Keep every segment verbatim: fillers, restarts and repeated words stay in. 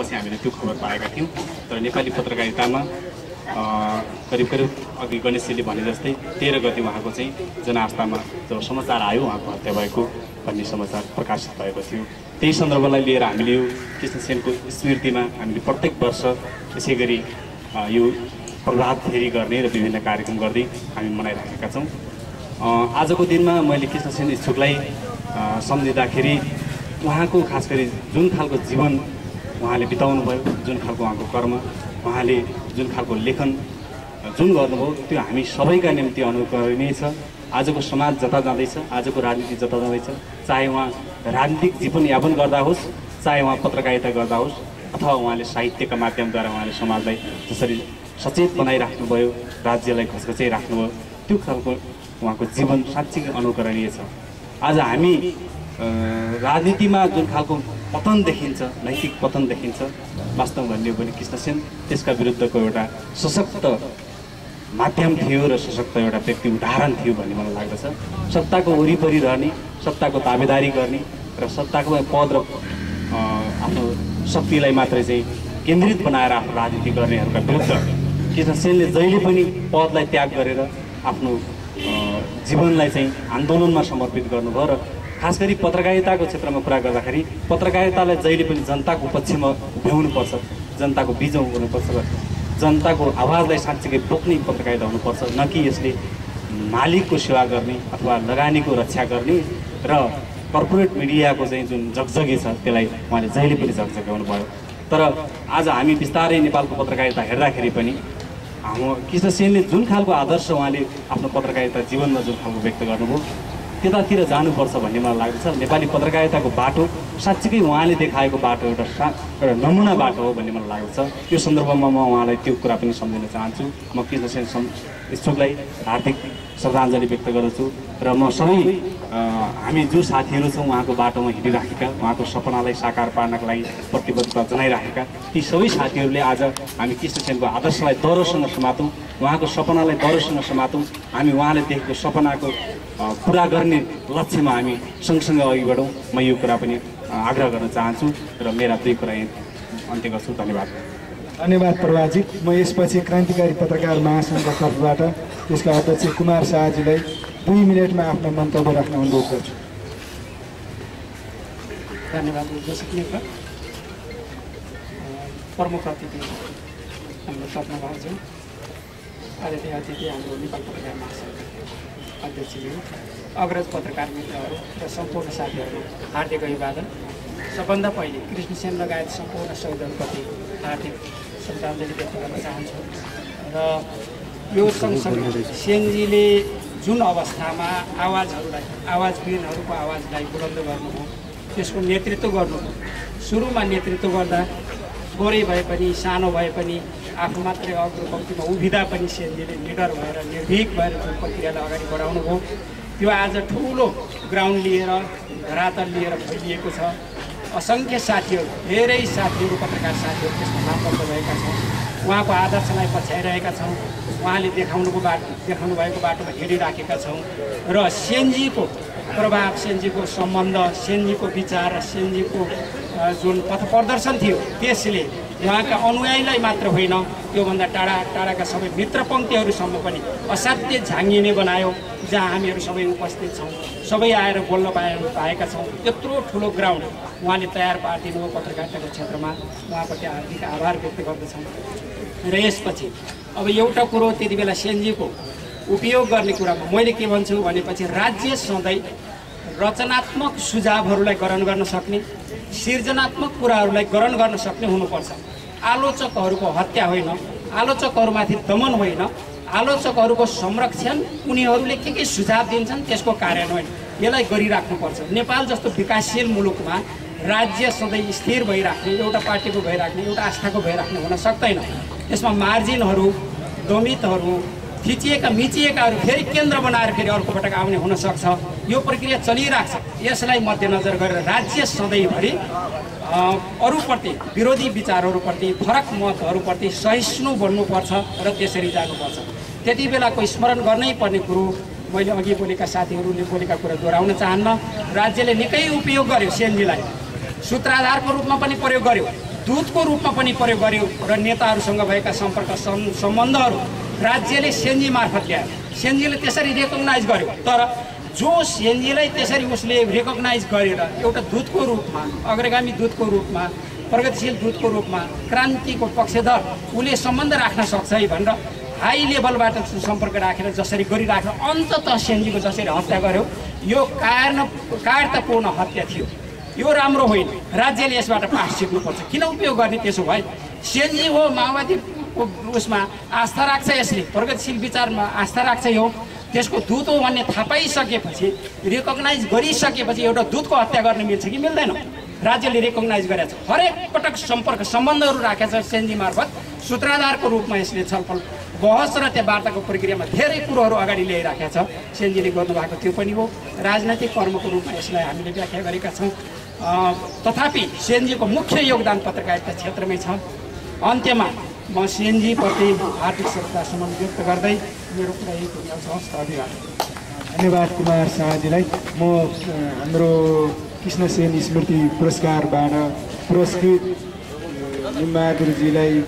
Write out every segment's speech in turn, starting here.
पछि हामीले त्यो खबर पाएका थियौँ। तर नेपाली पत्रकारितामा करिब करिब अघि गणेशजीले भने जस्तै तेह्र गति उहाँको चाहिँ जनआस्थामा जब समाचार आयो उहाँको हत्या भएको भन्ने समाचार प्रकाशित भएको थियो। त्यही सन्दर्भलाई लिएर हामीले यो कृष्ण सेनको स्मृतिमा हामीले प्रत्येक वर्ष यसै गरी यो प्रभात फेरी गर्ने र विभिन्न कार्यक्रम गर्दै हामी मनाइराखेका छौँ। आजको दिनमा मैले कृष्ण सेन इच्छुकलाई सम्झिँदाखेरि उहाँको खास गरी जुन खालको जीवन उहाँले बिताउनु भयो, जुन खालको उहाँको कर्म, उहाँले जुन खालको लेखन जुन गर्नुभयो त्यो हामी सबैका निम्ति अनुकरणीय छ। आजको समाज जता जाँदैछ, आजको राजनीति जता जाँदैछ, चाहे उहाँ राजनीतिक जीवन यापन गर्दा होस्, चाहे उहाँ पत्रकारिता गर्दा होस्, अथवा उहाँले साहित्यका माध्यमद्वारा उहाँले समाजलाई जसरी सचेत बनाइराख्नुभयो, राज्यलाई घचघचाइ राख्नुभयो, त्यो खालको उहाँको जीवन साँच्चै अनुकरणीय छ। आज हामी राजनीतिमा जुन खालको पतन देखिन्छ, नैतिक पतन देखिन्छ, वास्तव भन्ने हो भने कृष्ण सेन त्यसका विरुद्धको एउटा सशक्त माध्यम थियो र सशक्त एउटा व्यक्ति उदाहरण थियो भन्ने मलाई लाग्दछ। सत्ताको वरिपरि रहने, सत्ताको ताबेदारी गर्ने र सत्ताको पद र आफ्नो शक्तिलाई मात्रै चाहिँ केन्द्रित बनाएर आफ्नो राजनीति गर्नेहरूका विरुद्ध कृष्ण सेनले जहिले पनि पदलाई त्याग गरेर आफ्नो जीवनलाई चाहिँ आन्दोलनमा समर्पित गर्नुभयो र खास गरी पत्रकारिताको क्षेत्रमा कुरा गर्दाखेरि पत्रकारितालाई जहिले पनि जनताको पक्षमा उभ्याउनुपर्छ, जनताको बिचमा हुनुपर्छ र जनताको आवाजलाई साँच्चै बोक्ने पत्रकारिता हुनुपर्छ, न कि यसले मालिकको सेवा गर्ने अथवा लगानीको रक्षा गर्ने र कर्पोरेट मिडियाको चाहिँ जुन जगजगी छ त्यसलाई उहाँले जहिले पनि जगजगाउनु भयो। तर आज हामी बिस्तारै नेपालको पत्रकारिता हेर्दाखेरि पनि हाम्रो कृष्ण सेनले जुन खालको आदर्श उहाँले आफ्नो पत्रकारिता जीवनमा जुन खालको व्यक्त गर्नुभयो त्यतातिर जानुपर्छ भन्ने मलाई लाग्दछ। नेपाली पत्रकारिताको बाटो साँच्चीकै उहाँले देखाएको बाटो एउटा सा एउटा नमुना बाटो हो भन्ने मलाई लाग्दछ। यो सन्दर्भमा म उहाँलाई त्यो कुरा पनि सम्झिन चाहन्छु। म कृष्ण सेन इच्छुकलाई हार्दिक श्रद्धाञ्जली व्यक्त गर्दछु र म सबै हामी जो साथीहरू छौँ उहाँको बाटोमा हिँडिराखेका, उहाँको सपनालाई साकार पार्नका लागि प्रतिबद्धता जनाइराखेका ती सबै साथीहरूले आज हामी कृष्ण सेनको आदर्शलाई दह्रोसँग समातौँ, उहाँको सपनालाई दह्रोसँग समातौँ, हामी उहाँले देखेको सपनाको पुरा गर्ने लक्ष्यमा हामी सँगसँगै अघि बढौँ। म यो कुरा पनि आग्रह गर्न चाहन्छु र मेरा दुई कुरा अन्त्य गर्छु। धन्यवाद। धन्यवाद प्रभाजी। म यसपछि क्रान्तिकारी पत्रकार महासङ्घका तर्फबाट त्यसका अध्यक्ष कुमार शाहजीलाई दुई मिनटमा आफ्नो मन्तव्य राख्न अनुरोध गर्छु। धन्यवाद। प्रमुख अतिथि हाम्रो रत्नभाउज्यू, आदरणीय अतिथि हाम्रो नेपाल पत्रकार महासङ्घका अध्यक्षज्यू, अग्रज पत्रकार मित्रहरू र सम्पूर्ण साथीहरू हार्दिक अभिवादन। सबभन्दा पहिले कृष्ण सेन लगायत सम्पूर्ण शहीदहरूप्रति हार्दिक श्रद्धाञ्जली व्यक्त गर्न चाहन्छु र यो सँगसँगै सेनजीले जुन अवस्थामा आवाजहरूलाई आवाजविहीनहरूको आवाजलाई बुलन्द गर्नुभयो, त्यसको नेतृत्व गर्नुभयो। सुरुमा नेतृत्व गर्दा थोरै भए पनि, सानो भए पनि, आफू मात्रै अग्रपङ्क्तिमा उभिँदा पनि सेनजीले निडर भएर निर्भीक भएर जुन प्रक्रियालाई अगाडि बढाउनु भयो त्यो आज ठुलो ग्राउन्ड लिएर धरातल लिएर फैलिएको छ। असङ्ख्य साथीहरू, धेरै साथीहरू, पत्रकार साथीहरू त्यसमा नामबद्ध भएका छौँ। उहाँको आदर्शलाई पछ्याइरहेका छौँ, उहाँले देखाउनुको बाटो देखाउनु भएको बाटोमा हिँडिराखेका छौँ र सेनजीको प्रभाव, सेनजीको सम्बन्ध, सेनजीको विचार र सेनजीको जुन पथ प्रदर्शन थियो त्यसले उहाँका अनुयायीलाई मात्र होइन, त्योभन्दा टाढा टाढाका सबै मित्र पङ्क्तिहरूसम्म पनि असाध्य झाङ्गिने बनायो। जहाँ हामीहरू सबै उपस्थित छौँ, सबै आएर बोल्न पाए पाएका छौँ। त्यत्रो ठुलो ग्राउन्ड उहाँले तयार पारिदिनु हो पत्रकारिताको क्षेत्रमा, उहाँप्रति हार्दिक आभार व्यक्त गर्दछौँ। र यसपछि अब एउटा कुरो त्यति बेला सेनजीको उपयोग गर्ने कुरामा मैले के भन्छु भनेपछि राज्य सधैँ रचनात्मक सुझावहरूलाई ग्रहण गर्न सक्ने, सृजनात्मक कुराहरूलाई ग्रहण गर्न सक्ने हुनुपर्छ। आलोचकहरूको हत्या होइन, आलोचकहरूमाथि दमन होइन, आलोचकहरूको संरक्षण, उनीहरूले के के सुझाव दिन्छन् त्यसको कार्यान्वयन, यसलाई गरिराख्नुपर्छ। नेपाल जस्तो विकासशील मुलुकमा राज्य सधैँ स्थिर भइराख्ने, एउटा पार्टीको भइराख्ने, एउटा आस्थाको भइराख्ने हुन सक्दैन। त्यसमा मार्जिनहरू, दमितहरू, थिचिएका मिचिएकाहरू फेरि केन्द्र बनाएर फेरि अर्कोपटक आउने हुनसक्छ। यो प्रक्रिया चलिरहेको छ। यसलाई मध्यनजर गरेर राज्य सधैँभरि अरूप्रति, विरोधी विचारहरूप्रति, फरक मतहरूप्रति सहिष्णु बन्नुपर्छ र त्यसरी जानुपर्छ। त्यति बेलाको स्मरण गर्नै पर्ने कुरो मैले अघि बोलेका साथीहरूले बोलेका कुरा दोहोऱ्याउन चाहन्न। राज्यले निकै उपयोग गर्यो सेनजीलाई, सूत्रधारको रूपमा पनि प्रयोग गर्यो। दूतको रूपमा पनि प्रयोग गर्यो र नेताहरूसँग भएका सम्पर्क सम्बन्धहरू राज्यले सेन्जी मार्फत ल्यायो। सेन्जीले त्यसरी रेकग्नाइज गर्यो। तर जो सेन्जीलाई त्यसरी उसले रेकग्नाइज गरेर एउटा दूतको रूपमा, अग्रगामी दूतको रूपमा, प्रगतिशील दूतको रूपमा, क्रान्तिको पक्षधर उसले सम्बन्ध राख्न सक्छ है भनेर हाई लेभलबाट सम्पर्क राखेर जसरी गरिराखेर अन्ततः सेन्जीको जसरी हत्या गर्यो, यो कारण कायरतापूर्ण हत्या थियो। यो राम्रो होइन। राज्यले यसबाट पाठ सिक्नुपर्छ। किन उपयोग गर्ने त्यसो भए? सेन्जी हो माओवादीको उसमा आस्था राख्छ, यसले प्रगतिशील विचारमा आस्था राख्छ, यो त्यसको दूत हो भन्ने थाहा पाइसकेपछि, रेकग्नाइज गरिसकेपछि एउटा दूतको हत्या गर्न मिल्छ कि मिल्दैन? राज्यले रेकग्नाइज गरेको छ। हरेक पटक सम्पर्क सम्बन्धहरू राखेको छ सेन्जी मार्फत। सूत्रधारको रूपमा यसले छलफल बहस र त्यो वार्ताको प्रक्रियामा धेरै कुरोहरू अगाडि ल्याइराखेको छ। सेन्जीले गर्नुभएको त्यो पनि हो। राजनैतिक कर्मको रूपमा यसलाई हामीले व्याख्या गरेका छौँ। तथापि सेन्जीको मुख्य योगदान पत्रकारिता क्षेत्रमै छ। अन्त्यमा म सेन्जीप्रति हार्दिक श्रद्धा सुमन व्यक्त गर्दै मेरो कुरा यही पुग्छ। धन्यवाद। धन्यवाद कुमार शाहजीलाई। म हाम्रो कृष्ण सेन स्मृति पुरस्कारबाट पुरस्कृत निम्बहादुरजीलाई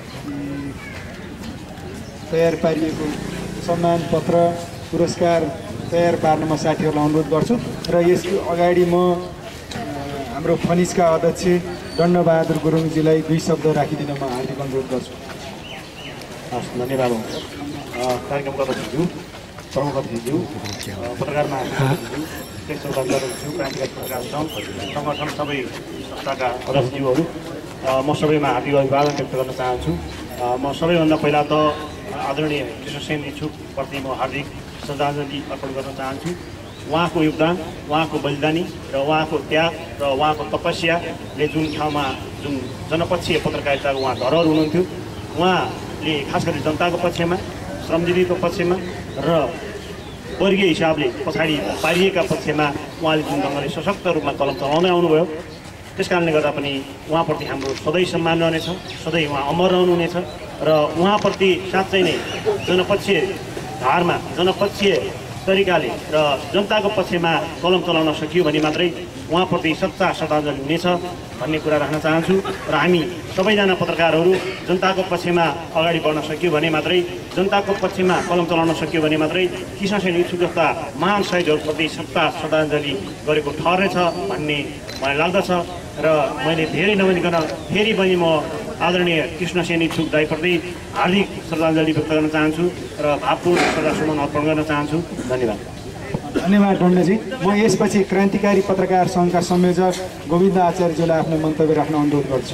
तयार पारिएको सम्मान पत्र पुरस्कार तयार पार्नमा साथीहरूलाई अनुरोध गर्छु र यसको अगाडि म हाम्रो फनिसका अध्यक्ष दण्डबहादुर गुरुङजीलाई दुई शब्द राखिदिन म हार्दिक अनुरोध गर्छु। हस्, धन्यवाद। कार्यक्रमका अध्यक्षज्यू, प्रमुख अतिथिज्यू, पत्रकार महासचिवज्यू, क्रान्तिकारी पत्रकार सङ्घ सङ्गठन सबै संस्थाका अध्यक्षज्यूहरू, म सबैमा हार्दिक अभिवादन व्यक्त गर्न चाहन्छु। म सबैभन्दा पहिला त आदरणीय कृष्ण सेन इच्छुकप्रति म हार्दिक श्रद्धाञ्जली अर्पण गर्न चाहन्छु। उहाँको योगदान, उहाँको बलिदानी र उहाँको त्याग र उहाँको तपस्याले जुन ठाउँमा जुन जनपक्षीय पत्रकारिताको उहाँ धरोहर हुनुहुन्थ्यो, उहाँले खास गरी जनताको पक्षमा, श्रमजीवीको पक्षमा र वर्गीय हिसाबले पछाडि पारिएका पक्षमा उहाँले जुन ढङ्गले सशक्त रूपमा कलम चलाउँदै आउनुभयो, त्यस कारणले गर्दा पनि उहाँप्रति हाम्रो सधैँ सम्मान रहनेछ, सधैँ उहाँ अमर रहनुहुनेछ र उहाँप्रति साँच्चै नै जनपक्षीय धारमा, जनपक्षीय तरिकाले र जनताको पक्षमा कलम चलाउन सकियो भने मात्रै उहाँप्रति सच्चा श्रद्धाञ्जली हुनेछ भन्ने कुरा राख्न चाहन्छु। र हामी सबैजना पत्रकारहरू जनताको पक्षमा अगाडि बढ्न सक्यो भने मात्रै, जनताको पक्षमा कलम चलाउन सक्यो भने मात्रै कृष्ण सेन इच्छुक जस्ता महान शहीदहरूप्रति सच्चा श्रद्धाञ्जली गरेको ठहरेछ भन्ने मलाई लाग्दछ। र मैले धेरै नभनिकन फेरि पनि म आदरणीय कृष्ण सेन इच्छुक दाइप्रति हार्दिक श्रद्धाञ्जली व्यक्त गर्न चाहन्छु र भावपूर्ण श्रद्धासुमन अर्पण गर्न चाहन्छु। धन्यवाद। धन्यवाद दण्डजी। म यसपछि क्रान्तिकारी पत्रकार सङ्घका संयोजक गोविन्द आचार्यज्यूलाई आफ्नो मन्तव्य राख्न अनुरोध गर्छु।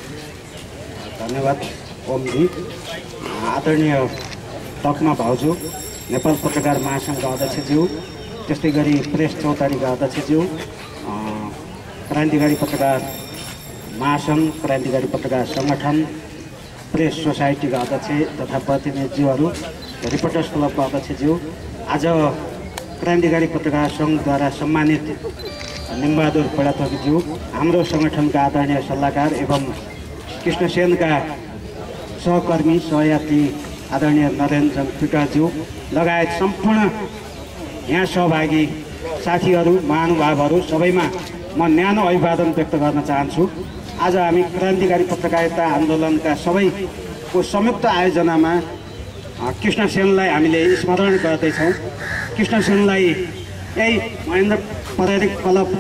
धन्यवाद ओमजी। आदरणीय टकमा भाउजू, नेपाल पत्रकार महासङ्घका अध्यक्षज्यू, त्यस्तै गरी प्रेस चौतारीका अध्यक्षज्यू, क्रान्तिकारी पत्रकार महासङ्घ, क्रान्तिकारी पत्रकार सङ्गठन, प्रेस सोसाइटीका अध्यक्ष तथा प्रतिनिधिज्यूहरू, रिपोर्टर्स क्लबका अध्यक्षज्यू, आज क्रान्तिकारी पत्रकार सङ्घद्वारा सम्मानित निम्बहादुर पैडाथोकीज्यू, हाम्रो सङ्गठनका आदरणीय सल्लाहकार एवं कृष्ण सेनका सहकर्मी सहयात्री आदरणीय नरेन्द्र पिटाज्यू लगायत सम्पूर्ण यहाँ सहभागी साथीहरू, महानुभावहरू सबैमा म न्यानो अभिवादन व्यक्त गर्न चाहन्छु। आज हामी क्रान्तिकारी पत्रकारिता आन्दोलनका सबैको संयुक्त आयोजनामा कृष्ण सेनलाई हामीले स्मरण गर्दैछौँ। कृष्ण सेनलाई यही महेन्द्र पौराणिक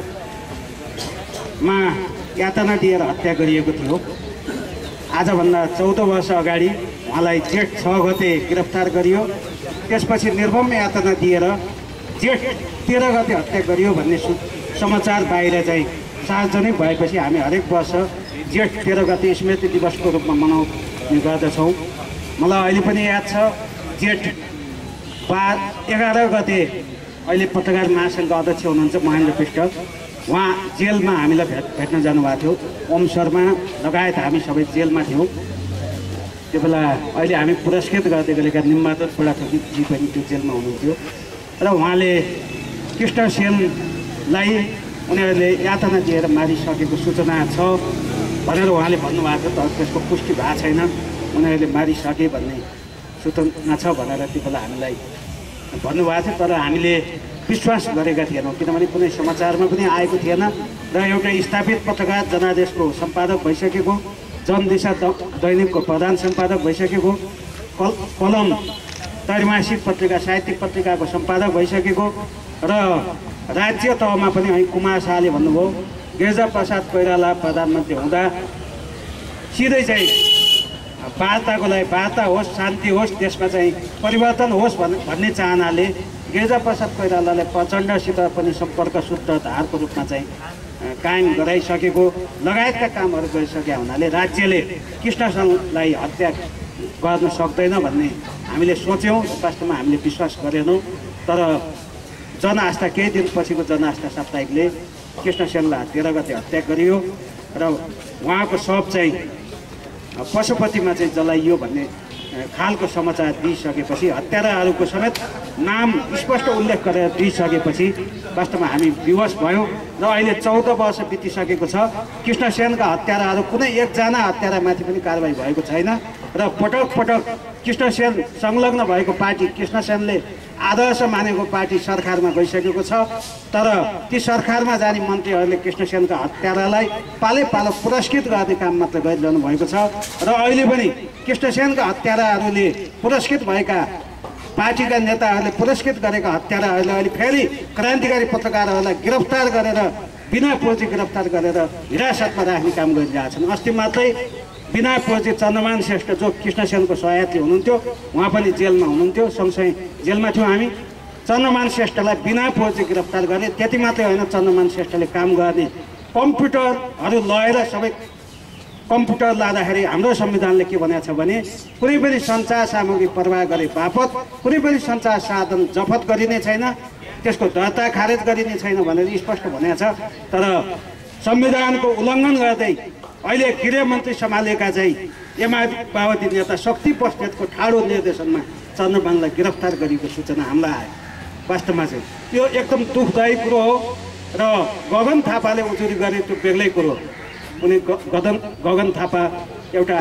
क्लबमा यातना दिएर हत्या गरिएको थियो। आजभन्दा चौध वर्ष अगाडि उहाँलाई जेठ छ गते गिरफ्तार गरियो। त्यसपछि निर्मम यातना दिएर जेठ तेह्र गते हत्या गरियो भन्ने समाचार बाहिर चाहिँ सार्वजनिक भएपछि हामी हरेक वर्ष जेठ तेह्र गते स्मृति दिवसको रूपमा मनाउने गर्दछौँ। मलाई अहिले पनि याद छ, जेठ बा एघार गते अहिले पत्रकार महासङ्घका अध्यक्ष हुनुहुन्छ महेन्द्र विष्ट, उहाँ जेलमा हामीलाई भेट भेट्न जानुभएको थियो। ओम शर्मा लगायत हामी सबै जेलमा थियौँ। त्यो बेला अहिले हामी पुरस्कृत गर्दै गरेका निम्बहादुर पैडाथोकीजी पनि त्यो जेलमा हुनुहुन्थ्यो र उहाँले कृष्ण सेनलाई उनीहरूले यातना दिएर मारिसकेको सूचना छ भनेर उहाँले भन्नुभएको थियो। तर त्यसको पुष्टि भएको छैन, उनीहरूले मारिसके भन्ने सूचना छ भनेर त्यो बेला हामीलाई भन्नुभएको थियो। तर हामीले विश्वास गरेका थिएनौँ, किनभने कुनै समाचारमा पनि आएको थिएन र एउटा स्थापित पत्रकार जनादेशको सम्पादक भइसकेको, जनदिशा दैनिकको प्रधान सम्पादक भइसकेको, कल कलम त्रैमासिक पत्रिका साहित्यिक पत्रिकाको सम्पादक भइसकेको र राज्य तहमा पनि है कुमार शाहले भन्नुभयो गिरिजा प्रसाद कोइराला प्रधानमन्त्री हुँदा सिधै चाहिँ वार्ताको लागि वार्ता होस्, शान्ति होस्, देशमा चाहिँ परिवर्तन होस् भन्ने चाहनाले गिरिजा प्रसाद कोइरालाले प्रचण्डसित पनि सम्पर्क सूत्रधारको रूपमा चाहिँ कायम गराइसकेको लगायतका कामहरू गरिसकेका हुनाले राज्यले कृष्णसेनलाई हत्या गर्न सक्दैन भन्ने हामीले सोच्यौँ। वास्तवमा हामीले विश्वास गरेनौँ। तर जनआस्था केही दिनपछिको जनआस्था साप्ताहिकले कृष्णसेनलाई तेह्र गते हत्या गरियो र उहाँको शव चाहिँ पशुपतिमा चाहिँ जलाइयो भन्ने खालको समाचार दिइसकेपछि, हत्याराहरूको समेत नाम स्पष्ट उल्लेख गरेर दिइसकेपछि वास्तवमा हामी विवश भयौँ र अहिले चौध वर्ष बितिसकेको छ। कृष्णसेनका हत्याराहरू कुनै एकजना हत्यारामाथि पनि कारवाही भएको छैन र पटक पटक कृष्णसेन संलग्न भएको पार्टी, कृष्णसेनले आदर्श मानेको पार्टी सरकारमा गइसकेको छ। तर ती सरकारमा जाने मन्त्रीहरूले कृष्णसेनका हत्यारालाई पालै पालो पुरस्कृत गर्ने काम मात्र गरिरहनु भएको छ र अहिले पनि कृष्णसेनका हत्याराहरूले पुरस्कृत भएका पार्टीका नेताहरूले पुरस्कृत गरेका हत्याराहरूले अहिले फेरि क्रान्तिकारी पत्रकारहरूलाई गिरफ्तार गरेर बिना पुँजी गिरफ्तार गरेर हिरासतमा राख्ने काम गरिरहेछन्। अस्ति मात्रै बिना पुँजी चन्द्रमान श्रेष्ठ जो कृष्णसेनको सहयात्री हुनुहुन्थ्यो, उहाँ पनि जेलमा हुनुहुन्थ्यो, सँगसँगै जेलमा थियौँ हामी। चन्द्रमान श्रेष्ठलाई बिना पुँजी गिरफ्तार गर्ने, त्यति मात्रै होइन चन्द्रमान श्रेष्ठले काम गर्ने कम्प्युटरहरू लगेर सबै कम्प्युटर लाँदाखेरि हाम्रो संविधानले के भनेको छ भने कुनै पनि सञ्चार सामग्री प्रवाह गरे बापत कुनै पनि सञ्चार साधन जफत गरिने छैन, त्यसको दर्ता खारेज गरिने छैन भनेर स्पष्ट भनेको छ। तर संविधानको उल्लङ्घन गर्दै अहिले गृहमन्त्री सम्हालेका चाहिँ एमाले नेता शक्ति बस्नेतको ठाडो निर्देशनमा चन्द्रमानलाई गिरफ्तार गरेको सूचना हामीलाई आयो। वास्तवमा चाहिँ यो एकदम दुःखदायी कुरो हो र गगन थापाले उजुरी गरे त्यो बेग्लै कुरो। उनी गगन गगन थापा एउटा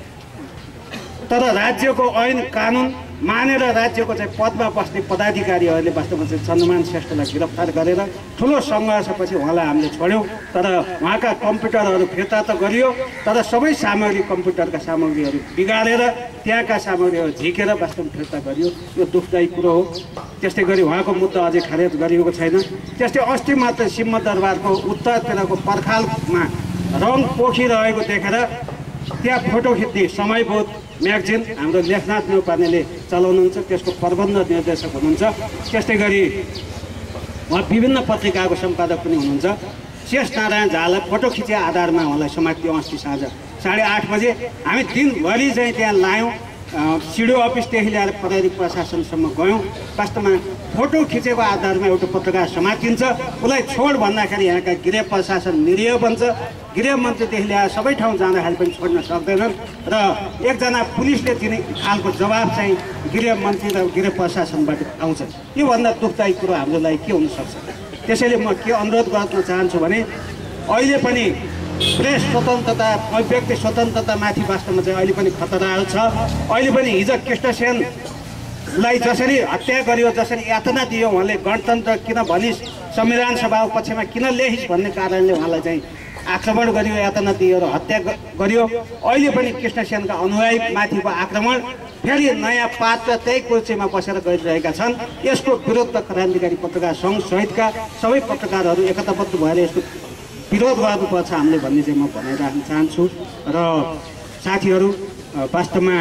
तर राज्यको ऐन कानुन मानेर राज्यको चाहिँ पदमा बस्ने पदाधिकारीहरूले वास्तवमा चाहिँ चन्द्रमान श्रेष्ठलाई गिरफ्तार गरेर ठुलो सङ्घर्षपछि उहाँलाई हामीले छोड्यौँ। तर उहाँका कम्प्युटरहरू फिर्ता त गरियो, तर सबै सामग्री कम्प्युटरका सामग्रीहरू बिगारेर त्यहाँका सामग्रीहरू झिकेर वास्तवमा फिर्ता गरियो। यो दुःखदायी कुरो हो। त्यस्तै गरी उहाँको मुद्दा अझै खारेज गरिएको छैन। त्यस्तै अस्ति मात्र सिंहदरबारको उत्तरतिरको पर्खालमा रङ पोखिरहेको देखेर त्यहाँ फोटो खिच्ने समयबोध म्यागजिन हाम्रो लेखनाथ न्यौपानेले चलाउनुहुन्छ, त्यसको प्रबन्ध निर्देशक हुनुहुन्छ। त्यस्तै गरी उहाँ विभिन्न पत्रिकाको सम्पादक पनि हुनुहुन्छ। शेष नारायण झालाई फोटो खिचे आधारमा उहाँलाई समातियो। अस्ति साँझ साढे आठ बजे हामी दिनभरि चाहिँ त्यहाँ लायौँ, सिडिओ अफिसदेखि ल्याएर प्रहरी प्रशासनसम्म गयौँ। वास्तवमा फोटो खिचेको आधारमा एउटा पत्रकार समातिन्छ, उसलाई छोड भन्दाखेरि यहाँका गृह प्रशासन निरीह बन्छ। गृहमन्त्रीदेखि ल्याएर सबै ठाउँ जाँदाखेरि पनि छोड्न सक्दैनन् र एकजना पुलिसले दिने खालको जवाब चाहिँ गृहमन्त्री र गृह प्रशासनबाट आउँछ। योभन्दा दुःखदायी कुरो हाम्रो लागि के हुनसक्छ? त्यसैले म के अनुरोध गर्न चाहन्छु भने अहिले पनि प्रेस स्वतन्त्रता, अभिव्यक्ति स्वतन्त्रतामाथि वास्तवमा चाहिँ अहिले पनि खतराहरू छ। अहिले पनि हिजो कृष्णसेनलाई जसरी हत्या गरियो, जसरी यातना दियो, उहाँले गणतन्त्र किन भनिस्, संविधान सभाको पक्षमा किन लेखिस् भन्ने कारणले उहाँलाई चाहिँ आक्रमण गरियो, यातना दियो र हत्या गरियो। अहिले पनि कृष्णसेनका अनुयायीमाथिको आक्रमण फेरि नयाँ पात्र त्यही कुर्सीमा बसेर गरिरहेका छन्। यसको विरुद्ध क्रान्तिकारी पत्रकार सङ्घ सहितका सबै पत्रकारहरू एकताबद्ध भएर यसको विरोध गर्नुपर्छ हामीले भन्ने चाहिँ म भनिराख्न चाहन्छु। र साथीहरू, वास्तवमा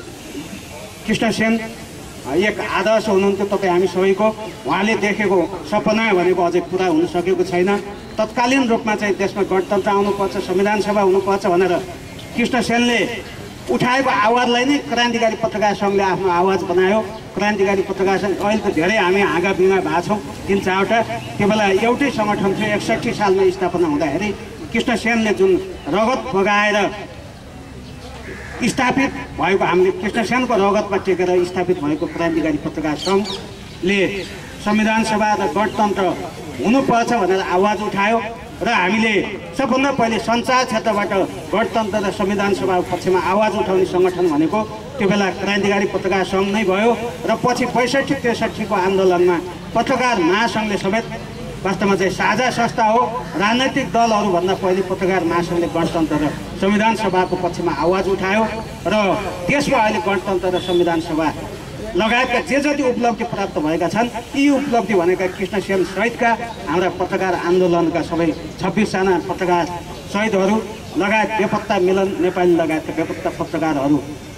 कृष्णसेन एक आदर्श हुनुहुन्थ्यो तपाईँ हामी सबैको। उहाँले देखेको सपना भनेको अझै पुरा हुन सकेको छैन। तत्कालीन रूपमा चाहिँ देशमा गणतन्त्र आउनुपर्छ, संविधान सभा हुनुपर्छ भनेर कृष्णसेनले उठाएको आवाजलाई नै क्रान्तिकारी पत्रकार सङ्घले आफ्नो आवाज बनायो। क्रान्तिकारी पत्रकार सङ्घ अहिले त धेरै हामी हाँगा बिमा भएको छौँ, तिन चारवटा। त्यो बेला एउटै सङ्गठन थियो। एकसट्ठी सालमा स्थापना हुँदाखेरि कृष्णसेनले जुन रगत बगाएर स्थापित भएको, हामीले कृष्णसेनको रगतमा टेकेर स्थापित भएको क्रान्तिकारी पत्रकार सङ्घले संविधान सभा र गणतन्त्र हुनुपर्छ भनेर आवाज उठायो र हामीले सबभन्दा पहिले सञ्चार क्षेत्रबाट गणतन्त्र र संविधान सभाको पक्षमा आवाज उठाउने सङ्गठन भनेको त्यो बेला क्रान्तिकारी पत्रकार सङ्घ नै भयो। र पछि पैँसठी त्रिसठीको आन्दोलनमा पत्रकार महासङ्घले समेत वास्तवमा चाहिँ साझा संस्था हो। राजनैतिक दलहरूभन्दा पहिले पत्रकार महासङ्घले गणतन्त्र र संविधान सभाको पक्षमा आवाज उठायो र त्यसमा अहिले गणतन्त्र र संविधान सभा लगायतका जे जति उपलब्धि प्राप्त भएका छन् यी उपलब्धि भनेका कृष्णसेन सहितका हाम्रा पत्रकार आन्दोलनका सबै छब्बिसजना पत्रकार शहीदहरू लगायत बेपत्ता मिलन नेपाली लगायतका बेपत्ता पत्रकारहरू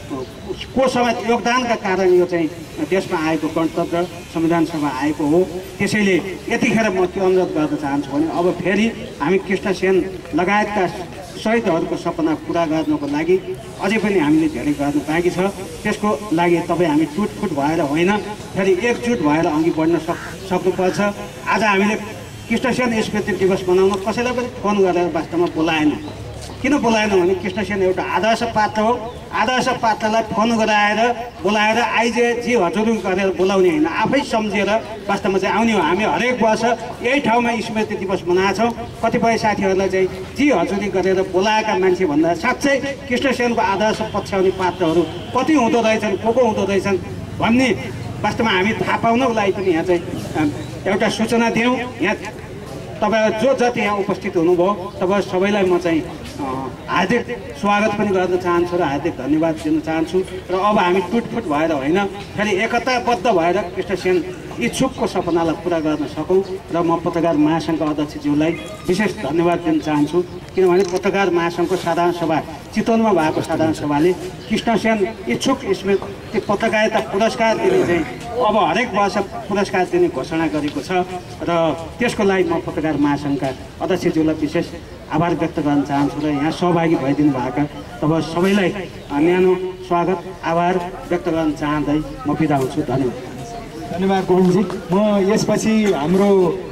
को समेत योगदानका कारण यो चाहिँ देशमा आएको गणतन्त्र संविधान सभा आएको हो। त्यसैले यतिखेर म के अनुरोध गर्न चाहन्छु भने अब फेरि हामी कृष्णसेन लगायतका शहीदहरूको सपना पुरा गर्नको लागि अझै पनि हामीले धेरै गर्नु बाँकी छ। त्यसको लागि तपाईँ हामी टुटफुट भएर होइन फेरि एकजुट भएर अघि बढ्न सक् सक्नुपर्छ। आज हामीले कृष्णसेन स्मृति दिवस मनाउन कसैलाई पनि फोन गरेर वास्तवमा बोलाएन। किन बोलाएन भने कृष्णसेन एउटा आदर्श पात्र हो। आदर्श पात्रलाई फोन गराएर बोलाएर आइजे जी हजुर गरेर बोलाउने होइन, आफै सम्झेर वास्तवमा चाहिँ आउने हो। हामी हरेक वर्ष यही ठाउँमा स्मृति दिवस मनाउँछौँ। कतिपय साथीहरूलाई चाहिँ जी हजुरी गरेर बोलाएका मान्छे भन्दा साँच्चै कृष्णसेनको आदर्श पछ्याउने पात्रहरू कति हुँदो रहेछन्, को को हुँदो रहेछन् भन्ने वास्तवमा हामी थाहा पाउनको लागि पनि यहाँ चाहिँ एउटा सूचना दियौँ। यहाँ तपाईँ जो जति यहाँ उपस्थित हुनुभयो तपाईँ सबैलाई म चाहिँ हार्दिक स्वागत पनि गर्न चाहन्छु र हार्दिक धन्यवाद दिन चाहन्छु। र अब हामी टुटफुट भएर होइन फेरि एकताबद्ध भएर कृष्णसेन इच्छुकको सपनालाई पुरा गर्न सकौँ र म पत्रकार महासङ्घका अध्यक्षज्यूलाई विशेष धन्यवाद दिन चाहन्छु। किनभने पत्रकार महासङ्घको साधारण सभा चितवनमा भएको साधारण सभाले कृष्णसेन इच्छुक स्मृति पत्रकारिता पुरस्कार दिने चाहिँ अब हरेक वर्ष पुरस्कार दिने घोषणा गरेको छ र त्यसको लागि म पत्रकार महासङ्घका अध्यक्षज्यूलाई विशेष आभार व्यक्त गर्न चाहन्छु र यहाँ सहभागी भइदिनु भएका तपाईँ सबैलाई न्यानो स्वागत आभार व्यक्त गर्न चाहँदै म बिदा हुन्छु। धन्यवाद। धन्यवाद गोविन्दजी। म यसपछि हाम्रो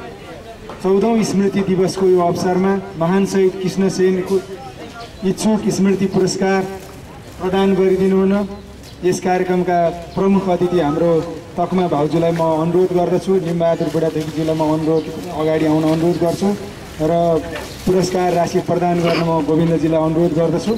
चौधौँ स्मृति दिवसको यो अवसरमा महान शहीद कृष्णसेनको इच्छुक स्मृति पुरस्कार प्रदान गरिदिनु हुन यस कार्यक्रमका प्रमुख अतिथि हाम्रो तकमा भाउजूलाई म अनुरोध गर्दछु। निमबहादुर बुढाथोकीज्यूलाई म अनुरोध अगाडि आउन अनुरोध गर्छु र पुरस्कार राशि प्रदान गर्न म गोविन्दजीलाई अनुरोध गर्दछु।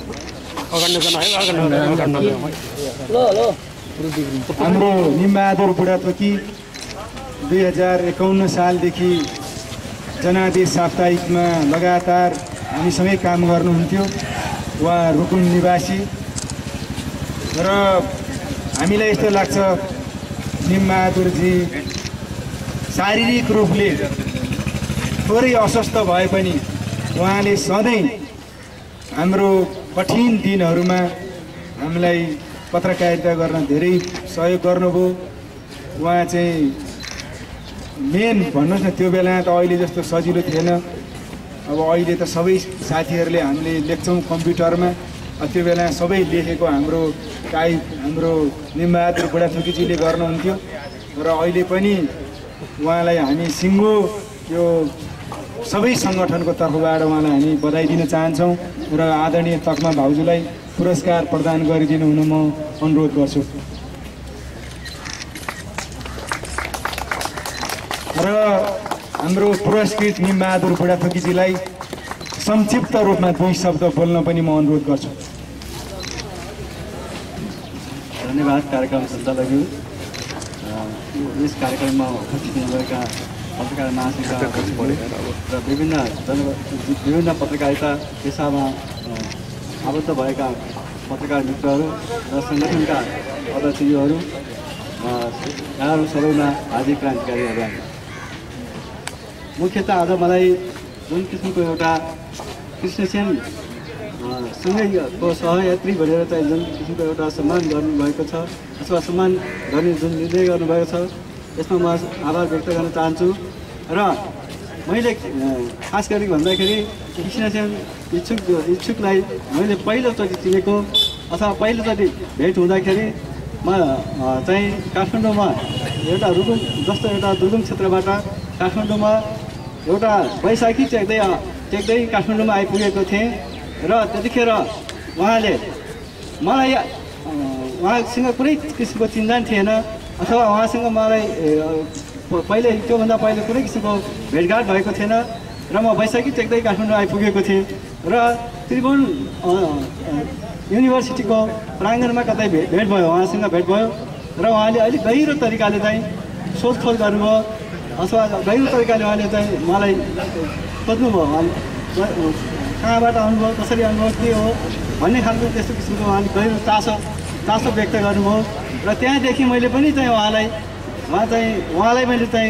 हाम्रो निमबहादुर बुढाथोकी दुई हजार एकाउन्न सालदेखि जनादेश साप्ताहिकमा लगातार हामीसँगै काम गर्नुहुन्थ्यो। उहाँ रुकुम निवासी र हामीलाई यस्तो लाग्छ निमबहादुरजी शारीरिक रूपले थोरै अस्वस्थ भए पनि उहाँले सधैँ हाम्रो कठिन दिनहरूमा हामीलाई पत्रकारिता गर्न धेरै सहयोग गर्नुभयो। उहाँ चाहिँ मेन भन्नुहोस् न, त्यो बेला त अहिले जस्तो सजिलो थिएन। अब अहिले त सबै साथीहरूले हामीले लेख्छौँ कम्प्युटरमा, त्यो बेला सबै लेखेको हाम्रो टाइप हाम्रो निमबहादुर बुढाथोकीजीले गर्नुहुन्थ्यो र अहिले पनि उहाँलाई हामी सिङ्गो यो सबै सङ्गठनको तर्फबाट उहाँलाई हामी बधाई दिन चाहन्छौँ र आदरणीय तकमा भाउजूलाई पुरस्कार प्रदान गरिदिनु हुन म अनुरोध गर्छु। र हाम्रो पुरस्कृत निमबहादुर बुढाथोकीजीलाई संक्षिप्त रूपमा दुई शब्द बोल्न पनि म अनुरोध गर्छु। धन्यवाद कार्यक्रम सञ्चालकज्यू। यस कार्यक्रममा उपस्थित हुनुभएका पत्रकार महासङ्घका र विभिन्न विभिन्न पत्रकारिता पेसामा आबद्ध भएका पत्रकार मित्रहरू र सङ्गठनका अध्यक्षज्यूहरू, यहाँहरू सबैमा हार्दिक क्रान्तिकारीहरू। मुख्यतः आज मलाई जुन किसिमको एउटा कृष्णसेन सँगैको सहयात्री भनेर चाहिँ जुन किसिमको एउटा सम्मान गर्नुभएको छ अथवा सम्मान गर्ने जुन निर्णय गर्नुभएको छ यसमा म आभार व्यक्त गर्न चाहन्छु। र मैले खास गरी भन्दाखेरि कृष्णसेन इच्छुक इच्छुकलाई मैले पहिलोचोटि चिनेको अथवा पहिलोचोटि भेट हुँदाखेरि म चाहिँ काठमाडौँमा एउटा रुकुम जस्तो एउटा दुर्गम क्षेत्रबाट काठमाडौँमा एउटा वैशाखी टेक्दै टेक्दै काठमाडौँमा आइपुगेको थिएँ र त्यतिखेर उहाँले मलाई उहाँसँग कुनै किसिमको चिन्जान थिएन अथवा उहाँसँग मलाई पहिले त्योभन्दा पहिले कुनै किसिमको भेटघाट भएको थिएन र म वैशाखी टेक्दै काठमाडौँ आइपुगेको थिएँ र त्रिभुवन युनिभर्सिटीको प्राङ्गणमा कतै भेट भेट भयो उहाँसँग भेट भयो र उहाँले अलिक गहिरो तरिकाले चाहिँ सोधखोज गर्नुभयो अथवा गहिरो तरिकाले उहाँले चाहिँ मलाई खोज्नुभयो, उहाँले कहाँबाट आउनुभयो, कसरी आउनुभयो, के हो भन्ने खालको त्यस्तो किसिमको उहाँले गहिरो चासो चासो व्यक्त गर्नुभयो। र त्यहाँदेखि मैले पनि चाहिँ उहाँलाई उहाँ चाहिँ उहाँलाई मैले चाहिँ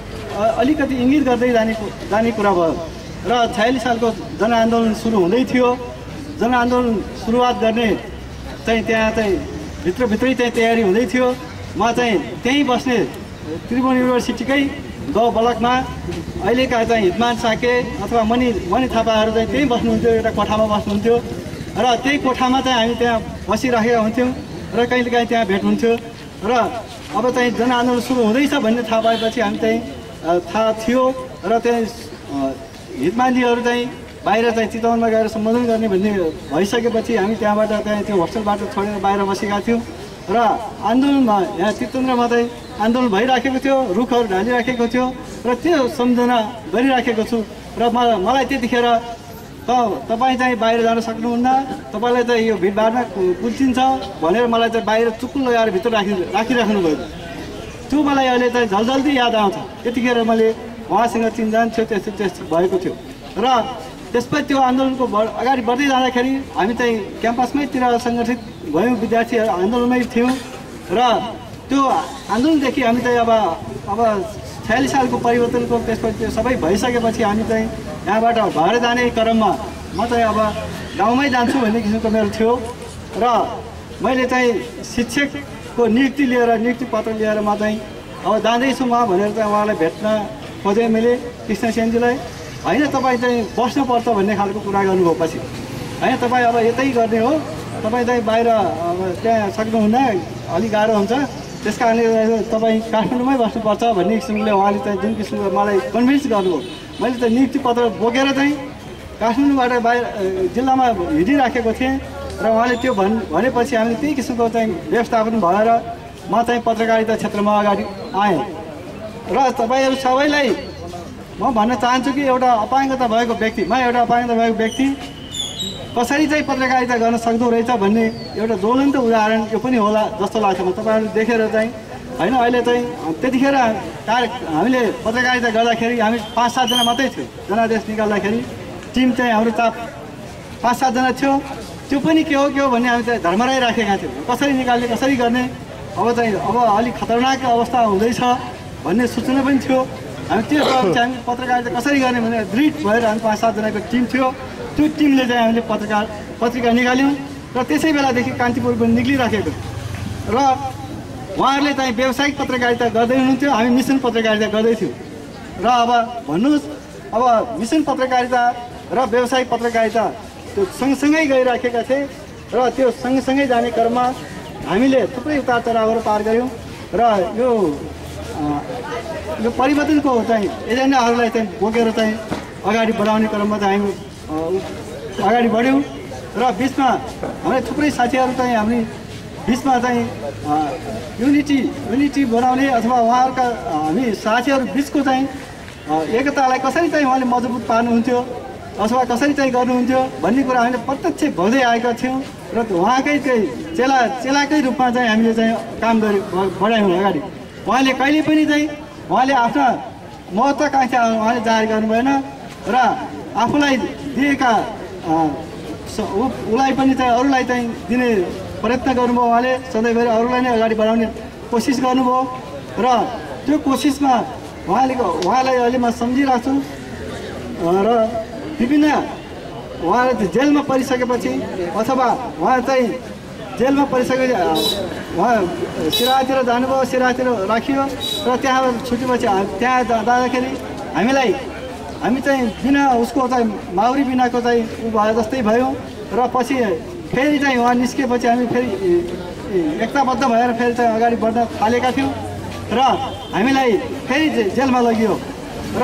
अलिकति इङ्गित गर्दै जाने जाने कुरा भयो। र छयालिस सालको जनआन्दोलन सुरु हुँदै थियो। जनआन्दोलन सुरुवात गर्ने चाहिँ त्यहाँ चाहिँ भित्रभित्रै चाहिँ तयारी हुँदै थियो। म चाहिँ त्यहीँ बस्ने त्रिभुवन युनिभर्सिटीकै ग ब्लकमा अहिलेका चाहिँ हितमान साके अथवा मणि मणि थापाहरू चाहिँ त्यहीँ बस्नुहुन्थ्यो, एउटा कोठामा बस्नुहुन्थ्यो। र त्यही कोठामा चाहिँ हामी त्यहाँ बसिराखेका हुन्थ्यौँ र कहिलेकाहीँ त्यहाँ भेट हुन्थ्यो। र अब चाहिँ जनआन्दोलन सुरु हुँदैछ भन्ने थाहा पाएपछि हामी चाहिँ थाहा थियो र त्यहाँ हितमानजीहरू चाहिँ बाहिर चाहिँ चितवनमा गएर सम्बोधन गर्ने भन्ने भइसकेपछि हामी त्यहाँबाट त्यहाँ त्यो होस्टेलबाट छोडेर बाहिर बसेका थियौँ। र आन्दोलनमा यहाँ चितवनमा चाहिँ आन्दोलन भइराखेको थियो, रुखहरू ढालिराखेको थियो र त्यो सम्झना गरिराखेको छु। र मलाई त्यतिखेर त तपाईँ चाहिँ बाहिर जान सक्नुहुन्न, तपाईँलाई चाहिँ यो भिडभाडमा कुल्चिन्छ भनेर मलाई चाहिँ बाहिर चुक्कु लगाएर भित्र राखि राखिराख्नु भयो। त्यो मलाई अहिले चाहिँ झलझल्दी याद आउँछ। त्यतिखेर मैले उहाँसँग चिन्जान थियो, त्यस्तो त्यस्तो भएको थियो। र त्यसपछि त्यो आन्दोलनको अगाडि बढ्दै जाँदाखेरि हामी चाहिँ क्याम्पसमैतिर सङ्गठित भयौँ, विद्यार्थी आन्दोलनमै थियौँ। र त्यो आन्दोलनदेखि हामी चाहिँ अब अब छयालिस सालको परिवर्तनको त्यसपछि त्यो सबै भइसकेपछि हामी चाहिँ यहाँबाट भएर जाने क्रममा म चाहिँ अब गाउँमै जान्छु भन्ने किसिमको मेरो थियो। र मैले चाहिँ शिक्षकको नियुक्ति लिएर नियुक्ति पत्र लिएर म चाहिँ अब जाँदैछु म भनेर चाहिँ उहाँलाई भेट्न खोजेँ मैले, कृष्ण सेनजीलाई। होइन तपाईँ चाहिँ बस्नुपर्छ भन्ने खालको कुरा गर्नुभयो। पछि होइन तपाईँ अब यतै गर्ने हो, तपाईँ चाहिँ बाहिर अब त्यहाँ सक्नुहुन्न, अलिक गाह्रो हुन्छ, त्यस कारणले तपाईँ काठमाडौँमै बस्नुपर्छ भन्ने किसिमले उहाँले चाहिँ जुन किसिमको मलाई कन्भिन्स गर्नुभयो। मैले चाहिँ नियुक्ति पत्र बोकेर चाहिँ काठमाडौँबाट बाहिर जिल्लामा हिँडिराखेको थिएँ र उहाँले त्यो भन् भनेपछि हामीले त्यही किसिमको चाहिँ व्यवस्थापन भएर म चाहिँ पत्रकारिता क्षेत्रमा अगाडि आएँ। र तपाईँहरू सबैलाई म भन्न चाहन्छु कि एउटा अपाङ्गता भएको व्यक्ति, म एउटा अपाङ्गता भएको व्यक्ति कसरी चाहिँ पत्रकारिता गर्न सक्दो रहेछ भन्ने एउटा ज्वलन्त उदाहरण यो पनि होला जस्तो लाग्छ म तपाईँहरूले देखेर चाहिँ। होइन अहिले चाहिँ त्यतिखेर कार्य हामीले पत्रकारिता गर्दाखेरि हामी पाँच सातजना मात्रै थियो। जनादेश निकाल्दाखेरि टिम चाहिँ हाम्रो चाप पाँच सातजना थियो। त्यो पनि के हो के हो भन्ने हामी चाहिँ धर्मराई राखेका थियौँ, कसरी निकाल्ने कसरी गर्ने, अब चाहिँ अब अलिक खतरनाक अवस्था हुँदैछ भन्ने सूचना पनि थियो। हामी त्यो चाहिँ हामी पत्रकारिता कसरी गर्ने भनेर दृढ भएर हामी पाँच सातजनाको टिम थियो। त्यो टिमले चाहिँ हामीले पत्रकार पत्रिका निकाल्यौँ र त्यसै बेलादेखि कान्तिपुर पनि निक्लिराखेको र उहाँहरूले चाहिँ व्यावसायिक पत्रकारिता गर्दै हुनुहुन्थ्यो, हामी मिसन पत्रकारिता गर्दैथ्यौँ। र अब भन्नुहोस् अब मिसन पत्रकारिता र व्यावसायिक पत्रकारिता त्यो सँगसँगै गइराखेका थिए र त्यो सँगसँगै जाने क्रममा हामीले थुप्रै उतार चढावहरू पार गऱ्यौँ र यो यो परिवर्तनको चाहिँ एजेन्डाहरूलाई चाहिँ बोकेर चाहिँ अगाडि बढाउने क्रममा चाहिँ हामी अगाडि बढ्यौँ। र बिचमा हाम्रो थुप्रै साथीहरू चाहिँ हामी बिचमा चाहिँ युनिटी युनिटी बनाउने अथवा उहाँहरूका हामी साथीहरू बिचको चाहिँ एकतालाई कसरी चाहिँ उहाँले मजबुत पार्नुहुन्थ्यो अथवा कसरी चाहिँ गर्नुहुन्थ्यो भन्ने कुरा हामीले प्रत्यक्ष भोग्दै आएका थियौँ। र उहाँकै चाहिँ चेला चेलाकै रूपमा चाहिँ हामीले चाहिँ काम गऱ्यौँ, बढायौँ अगाडि। उहाँले कहिले पनि चाहिँ उहाँले आफ्ना महत्त्वाकांक्षा उहाँले जाहेर गर्नु भएन र आफूलाई दिएका उसलाई पनि चाहिँ अरूलाई चाहिँ दिने प्रयत्न गर्नुभयो। उहाँले सधैँभरि अरूलाई नै अगाडि बढाउने कोसिस गर्नुभयो र त्यो कोसिसमा उहाँले उहाँलाई अहिले म सम्झिरहेको छु। र विभिन्न उहाँले जेलमा परिसकेपछि अथवा उहाँ चाहिँ जेलमा परिसके उहाँ सिराहातिर जानुभयो, सिराहातिर राखियो र त्यहाँ छुटेपछि त्यहाँ जाँदाखेरि हामीलाई हामी चाहिँ बिना उसको चाहिँ माउरी बिनाको चाहिँ उ भए जस्तै भयौँ। र पछि फेरि चाहिँ उहाँ निस्केपछि हामी फेरि एकताबद्ध भएर फेरि चाहिँ अगाडि बढ्न थालेका थियौँ र हामीलाई फेरि जेलमा लगियो। र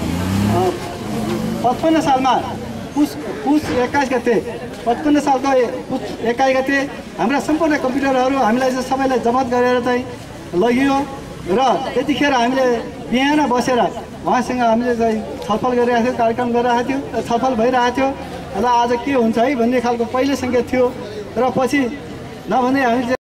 पचपन्न सालमा पुस पुस एक्काइस गते पचपन्न सालको पुस एक्काइस गते हाम्रा सम्पूर्ण कम्प्युटरहरू हामीलाई चाहिँ सबैलाई जमत गरेर चाहिँ लगियो। र त्यतिखेर हामीले बिहान बसेर उहाँसँग हामीले चाहिँ छलफल गरिरहेको थियौँ, कार्यक्रम गरिरहेको थियौँ, छलफल भइरहेको थियो। र आज के हुन्छ है भन्ने खालको पहिलो सङ्केत थियो। र पछि नभने हामी